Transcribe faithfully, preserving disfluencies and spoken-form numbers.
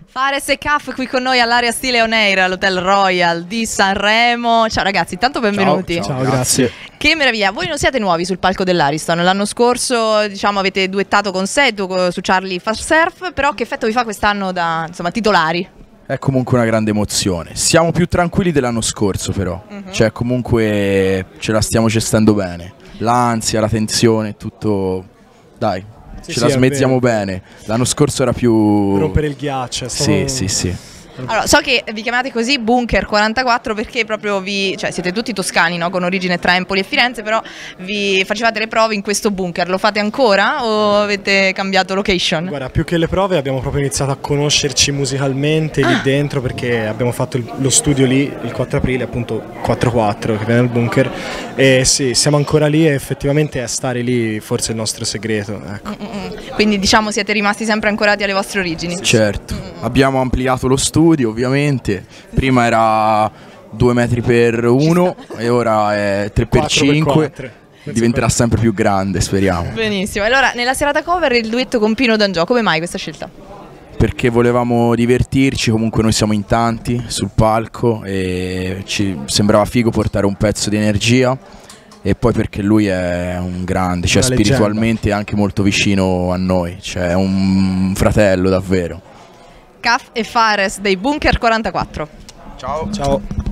Fares e Caf qui con noi all'Area Stile On Air all'Hotel Royal di Sanremo. Ciao ragazzi, intanto benvenuti. Ciao, ciao, grazie. Che meraviglia, voi non siete nuovi sul palco dell'Ariston. L'anno scorso, diciamo, avete duettato con Sedu su Charlie Fast Surf, però che effetto vi fa quest'anno da, insomma, titolari? È comunque una grande emozione. Siamo più tranquilli dell'anno scorso però, uh-huh. Cioè comunque ce la stiamo gestendo bene. L'ansia, la tensione, tutto, dai, sì, ce sì, la smezziamo bene. L'anno scorso era più... rompere il ghiaccio. Sì, sì, sì. Allora, so che vi chiamate così Bunker quarantaquattro perché proprio vi, cioè siete tutti toscani, no? Con origine tra Empoli e Firenze, però vi facevate le prove in questo bunker. Lo fate ancora o avete cambiato location? Guarda, più che le prove abbiamo proprio iniziato a conoscerci musicalmente ah. lì dentro, perché abbiamo fatto il, lo studio lì il quattro aprile, appunto quattro quattro che viene dal bunker, e sì, siamo ancora lì e effettivamente a stare lì forse è il nostro segreto, ecco. Mm-mm. Quindi diciamo siete rimasti sempre ancorati alle vostre origini? Certo, mm-mm. Abbiamo ampliato lo studio ovviamente, prima era due metri per uno e ora è tre per cinque, diventerà sempre più grande, speriamo. Benissimo, allora nella serata cover il duetto con Pino D'Angiò, come mai questa scelta? Perché volevamo divertirci, comunque noi siamo in tanti sul palco e ci sembrava figo portare un pezzo di energia, e poi perché lui è un grande, cioè spiritualmente è anche molto vicino a noi, cioè è un fratello davvero. Caf e Fares dei Bunker quarantaquattro. Ciao. Ciao.